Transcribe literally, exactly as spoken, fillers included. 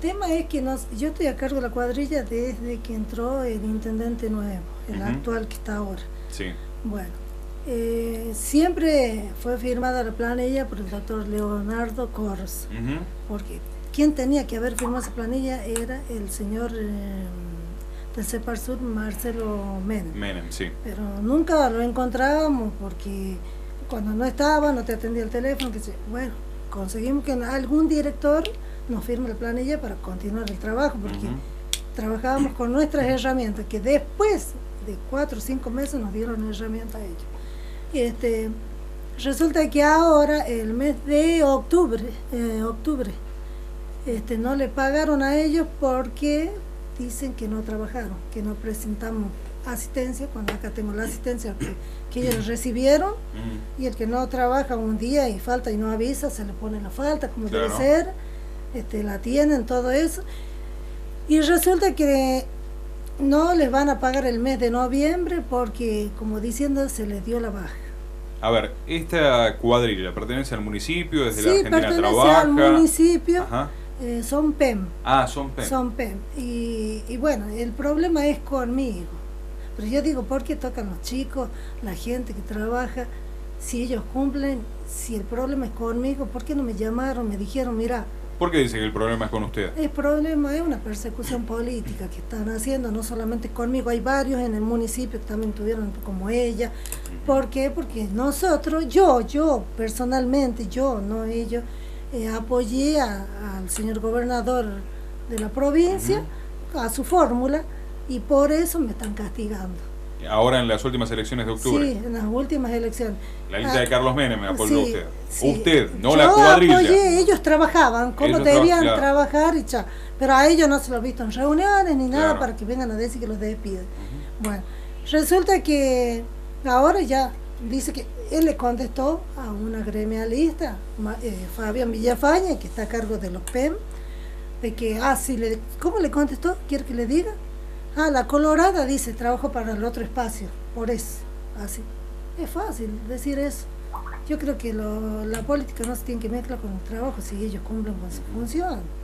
tema es que nos, yo estoy a cargo de la cuadrilla desde que entró el intendente nuevo, el uh-huh. actual que está ahora. Sí. Bueno, eh, siempre fue firmada la planilla por el doctor Leonardo Corros, uh-huh. porque quien tenía que haber firmado esa planilla era el señor eh, del Separsur, Marcelo Menem. Menem, sí. Pero nunca lo encontrábamos porque cuando no estaba, no te atendía el teléfono, que se, bueno, conseguimos que algún director nos firme la planilla para continuar el trabajo, porque uh-huh. trabajábamos con nuestras herramientas, que después de cuatro o cinco meses nos dieron herramientas a ellos. Este, resulta que ahora, el mes de octubre, eh, octubre, este, no le pagaron a ellos porque dicen que no trabajaron, que no presentamos asistencia, cuando acá tengo la asistencia que, que ellos recibieron, uh-huh. y el que no trabaja un día y falta y no avisa, se le pone la falta, como claro. debe ser, este, la tienen, todo eso, y resulta que no les van a pagar el mes de noviembre porque, como diciendo, se les dio la baja. A ver, esta cuadrilla pertenece al municipio, desde sí, la Argentina pertenece trabaja. al municipio. Ajá. Eh, son P E M. Ah, son P E M. Son P E M. Y, y bueno, el problema es conmigo. Pero yo digo, ¿por qué tocan los chicos, la gente que trabaja? Si ellos cumplen, si el problema es conmigo, ¿por qué no me llamaron, me dijeron, mira? ¿Por qué dice que el problema es con usted? El problema es una persecución política que están haciendo, no solamente conmigo, hay varios en el municipio que también tuvieron como ella. ¿Por qué? Porque nosotros, yo, yo personalmente, yo, no ellos, eh, apoyé a, al señor gobernador de la provincia, uh-huh. a su fórmula, y por eso me están castigando. Ahora en las últimas elecciones de octubre. Sí, en las últimas elecciones. La lista ah, de Carlos Menem me apoyó sí, usted. Sí. Usted, no yo la cuadrilla. Apoyé, ellos trabajaban, como ellos debían tra- claro. trabajar, y cha, pero a ellos no se los he visto en reuniones ni nada, claro. para que vengan a decir que los despiden. Uh-huh. Bueno, resulta que ahora ya dice que él le contestó a una gremialista, eh, Fabián Villafaña, que está a cargo de los P E M, de que, ah, sí, le, ¿cómo le contestó? ¿Quiere que le diga? Ah, la colorada dice, trabajo para el otro espacio, por eso, así. Es fácil decir eso. Yo creo que lo, la política no se tiene que mezclar con el trabajo si ellos cumplen con su función.